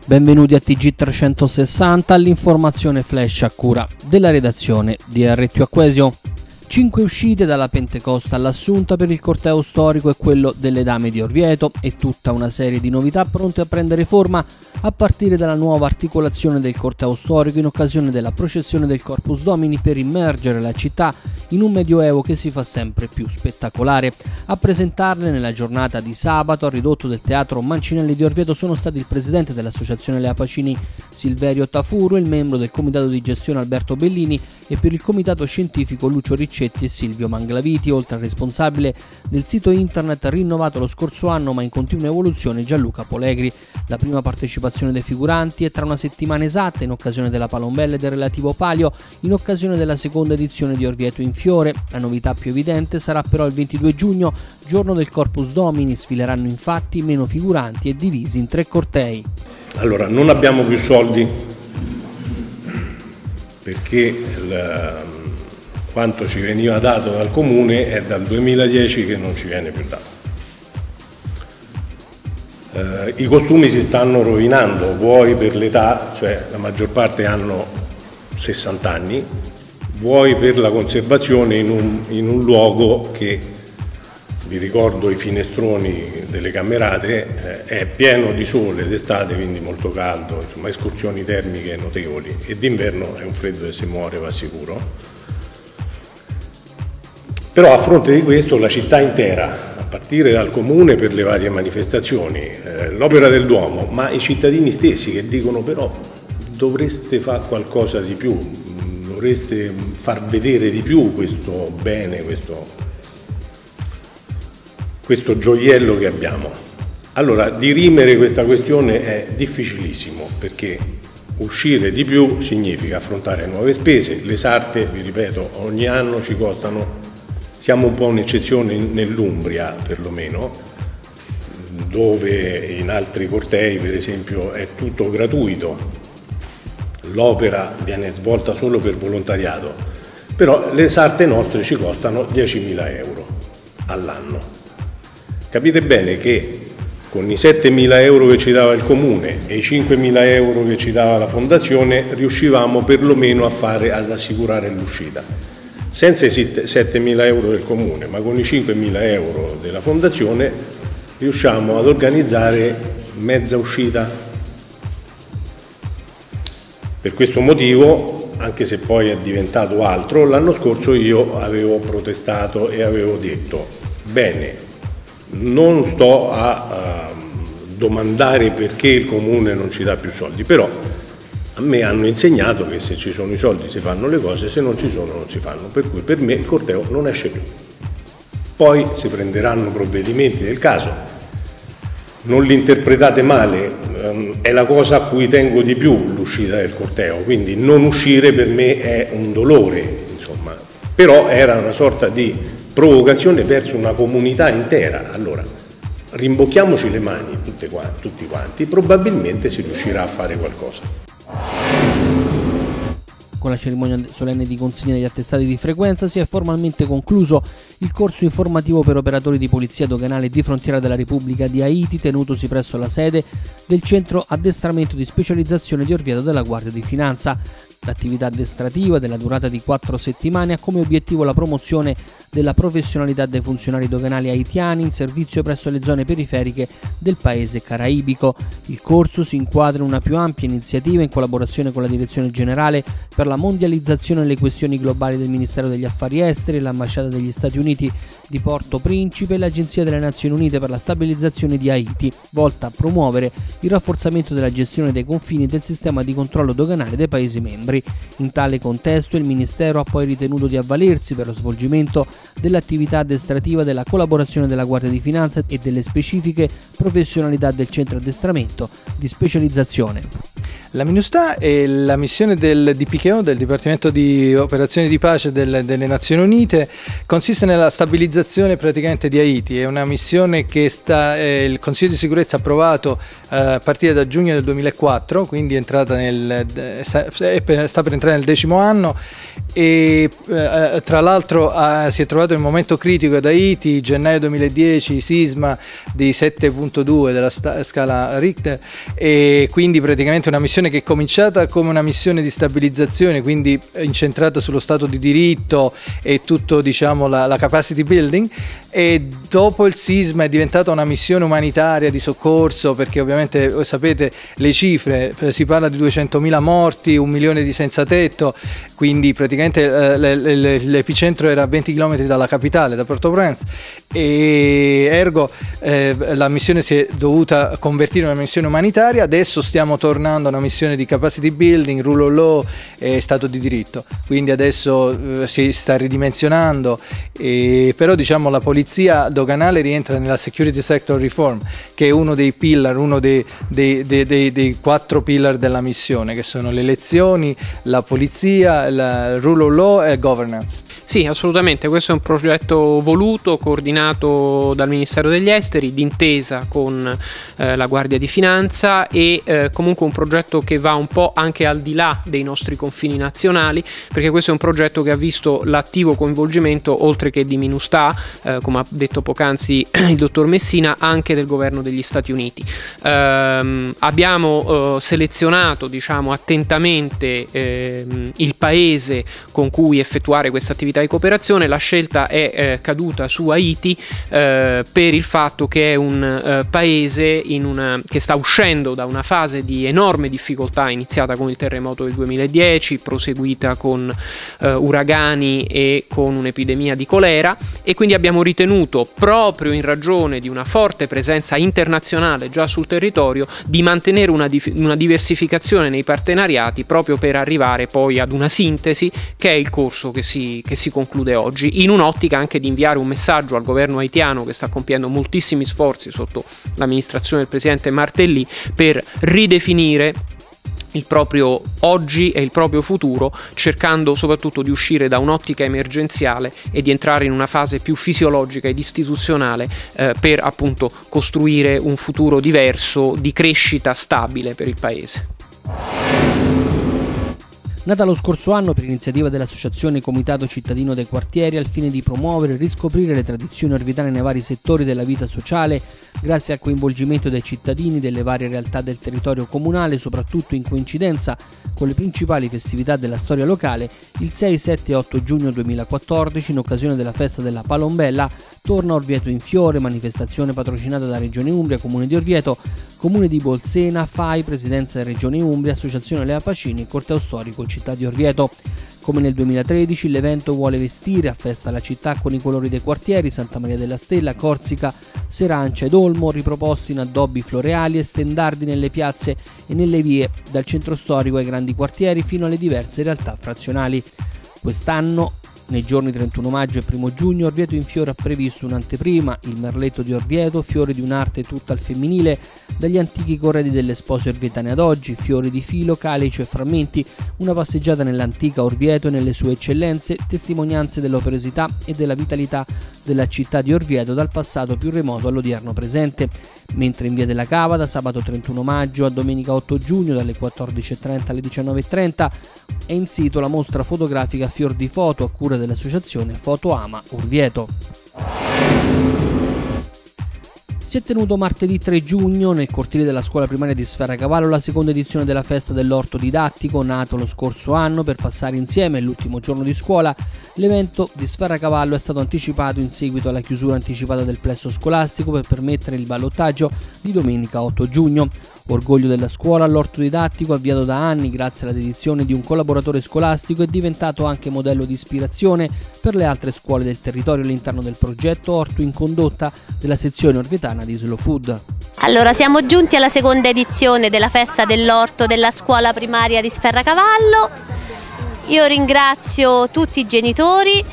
Benvenuti a TG360, all'informazione flash a cura della redazione di Arretio Acquesio. 5 uscite dalla Pentecosta all'Assunta per il corteo storico e quello delle Dame di Orvieto e tutta una serie di novità pronte a prendere forma a partire dalla nuova articolazione del corteo storico in occasione della processione del Corpus Domini per immergere la città in un medioevo che si fa sempre più spettacolare. A presentarle nella giornata di sabato al ridotto del Teatro Mancinelli di Orvieto sono stati il presidente dell'Associazione Lea Pacini Silverio Tafuro, il membro del comitato di gestione Alberto Bellini e per il comitato scientifico Lucio Riccetti e Silvio Manglaviti, oltre al responsabile del sito internet rinnovato lo scorso anno ma in continua evoluzione Gianluca Polegri. La prima partecipazione dei figuranti è tra una settimana esatta in occasione della Palombella e del relativo palio, in occasione della seconda edizione di Orvieto in Fiore. La novità più evidente sarà però il 22 giugno, giorno del Corpus Domini. Sfileranno infatti meno figuranti e divisi in 3 cortei. Allora, non abbiamo più soldi perché quanto ci veniva dato dal Comune è dal 2010 che non ci viene più dato. I costumi si stanno rovinando, vuoi per l'età, cioè la maggior parte hanno 60 anni, vuoi per la conservazione in un luogo che, vi ricordo i finestroni delle Cammerate, è pieno di sole d'estate, quindi molto caldo, insomma escursioni termiche notevoli, e d'inverno è un freddo che si muore, va sicuro. Però a fronte di questo la città intera, a partire dal Comune per le varie manifestazioni, l'Opera del Duomo, ma i cittadini stessi che dicono però dovreste fare qualcosa di più, dovreste far vedere di più questo bene, questo gioiello che abbiamo. Allora, dirimere questa questione è difficilissimo perché uscire di più significa affrontare nuove spese. Le sarte, vi ripeto, ogni anno ci costano. Siamo un po' un'eccezione nell'Umbria, perlomeno, dove in altri cortei, per esempio, è tutto gratuito. L'opera viene svolta solo per volontariato, però le sarte nostre ci costano 10.000 euro all'anno. Capite bene che con i 7.000 euro che ci dava il Comune e i 5.000 euro che ci dava la Fondazione riuscivamo perlomeno ad assicurare l'uscita. Senza i 7.000 euro del Comune, ma con i 5.000 euro della Fondazione, riusciamo ad organizzare mezza uscita. Per questo motivo, anche se poi è diventato altro, l'anno scorso io avevo protestato e avevo detto: bene, non sto a domandare perché il Comune non ci dà più soldi, però a me hanno insegnato che se ci sono i soldi si fanno le cose, se non ci sono non si fanno, per cui per me il corteo non esce più. Poi si prenderanno provvedimenti del caso, non li interpretate male, è la cosa a cui tengo di più l'uscita del corteo, quindi non uscire per me è un dolore, insomma, però era una sorta di provocazione verso una comunità intera. Allora, rimbocchiamoci le mani tutti quanti, probabilmente si riuscirà a fare qualcosa. Con la cerimonia solenne di consegna degli attestati di frequenza si è formalmente concluso il corso informativo per operatori di polizia doganale di frontiera della Repubblica di Haiti, tenutosi presso la sede del centro addestramento di specializzazione di Orvieto della Guardia di Finanza. L'attività addestrativa, della durata di 4 settimane, ha come obiettivo la promozione della professionalità dei funzionari doganali haitiani in servizio presso le zone periferiche del paese caraibico. Il corso si inquadra in una più ampia iniziativa in collaborazione con la Direzione Generale per la Mondializzazione e le Questioni Globali del Ministero degli Affari Esteri, l'Ambasciata degli Stati Uniti di Porto Principe e l'Agenzia delle Nazioni Unite per la Stabilizzazione di Haiti, volta a promuovere il rafforzamento della gestione dei confini e del sistema di controllo doganale dei Paesi membri. In tale contesto il Ministero ha poi ritenuto di avvalersi per lo svolgimento dell'attività addestrativa della collaborazione della Guardia di Finanza e delle specifiche professionalità del centro addestramento di specializzazione. La MINUSTAH è la missione del DPKO, del Dipartimento di Operazioni di Pace delle Nazioni Unite, consiste nella stabilizzazione praticamente di Haiti. È una missione che il Consiglio di Sicurezza ha approvato a partire da giugno del 2004, quindi sta per entrare nel 10° anno, e tra l'altro si è trovato il momento critico ad Haiti, gennaio 2010, sisma di 7.2 della scala Richter, e quindi praticamente una missione che è cominciata come una missione di stabilizzazione, quindi incentrata sullo Stato di diritto e tutto, diciamo, la capacity building, e dopo il sisma è diventata una missione umanitaria di soccorso, perché ovviamente sapete le cifre, si parla di 200.000 morti, 1 milione di senza tetto, quindi praticamente l'epicentro era a 20 km dalla capitale, da Port-au-Prince, e ergo la missione si è dovuta convertire in una missione umanitaria. Adesso stiamo tornando a una missione di capacity building, rule of law e Stato di diritto, quindi adesso si sta ridimensionando, però diciamo la polizia doganale rientra nella security sector reform, che è uno dei pillar, uno dei 4 pillar della missione, che sono le elezioni, la polizia, la rule of law e governance. Sì, assolutamente, questo è un progetto voluto, coordinato dal Ministero degli Esteri, d'intesa con la Guardia di Finanza, e comunque un progetto che va un po' anche al di là dei nostri confini nazionali, perché questo è un progetto che ha visto l'attivo coinvolgimento, oltre che di MINUSTAH, come ha detto poc'anzi il dottor Messina, anche del governo degli Stati Uniti. Abbiamo selezionato, diciamo, attentamente il paese con cui effettuare questa attività di cooperazione. La scelta è caduta su Haiti per il fatto che è un paese che sta uscendo da una fase di enorme difficoltà iniziata con il terremoto del 2010, proseguita con uragani e con un'epidemia di colera, e quindi abbiamo ritenuto, proprio in ragione di una forte presenza internazionale già sul territorio, di mantenere una diversificazione nei partenariati, proprio per arrivare poi ad una sintesi, che è il corso che si conclude oggi, in un'ottica anche di inviare un messaggio al governo haitiano, che sta compiendo moltissimi sforzi sotto l'amministrazione del presidente Martelly per ridefinire il proprio oggi e il proprio futuro, cercando soprattutto di uscire da un'ottica emergenziale e di entrare in una fase più fisiologica ed istituzionale, per appunto costruire un futuro diverso, di crescita stabile per il paese. Nata lo scorso anno per iniziativa dell'Associazione Comitato Cittadino dei Quartieri, al fine di promuovere e riscoprire le tradizioni orvitane nei vari settori della vita sociale, grazie al coinvolgimento dei cittadini delle varie realtà del territorio comunale, soprattutto in coincidenza con le principali festività della storia locale, il 6, 7 e 8 giugno 2014, in occasione della festa della Palombella, torna Orvieto in Fiore, manifestazione patrocinata da Regione Umbria, Comune di Orvieto, Comune di Bolsena, FAI, Presidenza della Regione Umbria, Associazione Lea Pacini e Corteo Storico Città di Orvieto. Come nel 2013, l'evento vuole vestire a festa la città con i colori dei quartieri Santa Maria della Stella, Corsica, Serancia ed Olmo, riproposti in addobbi floreali e stendardi nelle piazze e nelle vie, dal centro storico ai grandi quartieri fino alle diverse realtà frazionali. Quest'anno, nei giorni 31 maggio e 1 giugno, Orvieto in Fiore ha previsto un'anteprima, il Merletto di Orvieto, fiore di un'arte tutta al femminile, dagli antichi corredi delle spose orvietane ad oggi, fiori di filo, calice e frammenti, una passeggiata nell'antica Orvieto e nelle sue eccellenze, testimonianze dell'operosità e della vitalità della città di Orvieto dal passato più remoto all'odierno presente. Mentre in via della Cava, da sabato 31 maggio a domenica 8 giugno, dalle 14.30 alle 19.30, è in sito la mostra fotografica Fior di Foto, a cura dell'associazione Foto Ama Orvieto. Si è tenuto martedì 3 giugno nel cortile della scuola primaria di Sferracavallo la seconda edizione della festa dell'orto didattico, nato lo scorso anno per passare insieme l'ultimo giorno di scuola. L'evento di Sferracavallo è stato anticipato in seguito alla chiusura anticipata del plesso scolastico per permettere il ballottaggio di domenica 8 giugno. Orgoglio della scuola, l'orto didattico, avviato da anni grazie alla dedizione di un collaboratore scolastico, è diventato anche modello di ispirazione per le altre scuole del territorio all'interno del progetto Orto in Condotta della sezione orvietana di Slow Food. Allora, siamo giunti alla seconda edizione della festa dell'orto della scuola primaria di Sferracavallo. Io ringrazio tutti i genitori,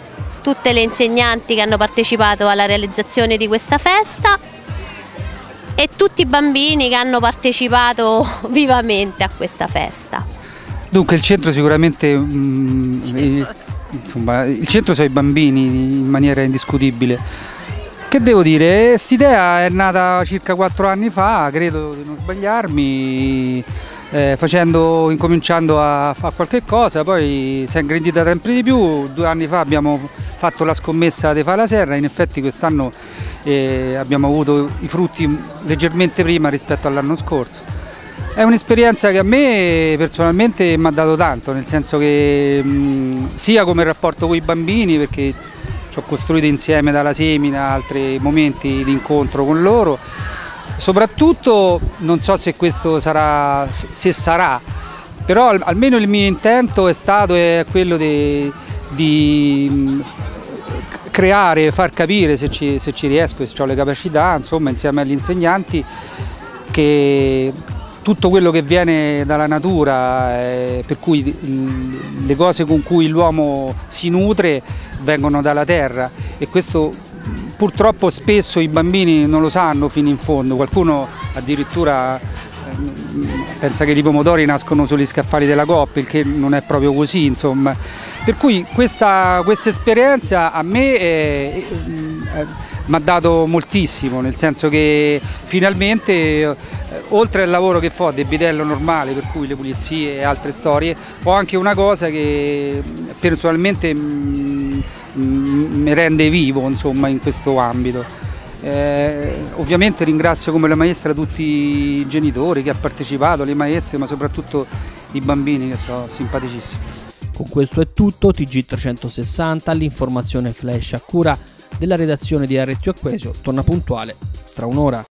tutte le insegnanti che hanno partecipato alla realizzazione di questa festa. e tutti i bambini che hanno partecipato vivamente a questa festa. Dunque il centro sicuramente, insomma, il centro sono i bambini in maniera indiscutibile. Che devo dire, quest'idea è nata circa 4 anni fa, credo di non sbagliarmi, incominciando a fare qualche cosa, poi si è ingrandita sempre di più. 2 anni fa abbiamo fatto la scommessa di fare la serra, in effetti quest'anno abbiamo avuto i frutti leggermente prima rispetto all'anno scorso. È un'esperienza che a me personalmente mi ha dato tanto, nel senso che sia come rapporto con i bambini, perché ci ho costruito insieme dalla semina altri momenti di incontro con loro, soprattutto non so se questo sarà, se sarà, però almeno il mio intento è stato quello di creare, far capire, se ci riesco, se ho le capacità, insomma, insieme agli insegnanti, che tutto quello che viene dalla natura, per cui le cose con cui l'uomo si nutre vengono dalla terra, e questo purtroppo spesso i bambini non lo sanno fino in fondo. Qualcuno addirittura pensa che i pomodori nascono sugli scaffali della Coop, il che non è proprio così, insomma. Per cui questa esperienza a me mi ha dato moltissimo, nel senso che finalmente, oltre al lavoro che fa debitello normale, per cui le pulizie e altre storie, ho anche una cosa che personalmente mi rende vivo, insomma, in questo ambito. Ovviamente ringrazio come la maestra tutti i genitori che hanno partecipato, le maestre, ma soprattutto i bambini, che sono simpaticissimi. Con questo è tutto. TG360, l'informazione flash a cura della redazione di RTU Acquesio, torna puntuale tra un'ora.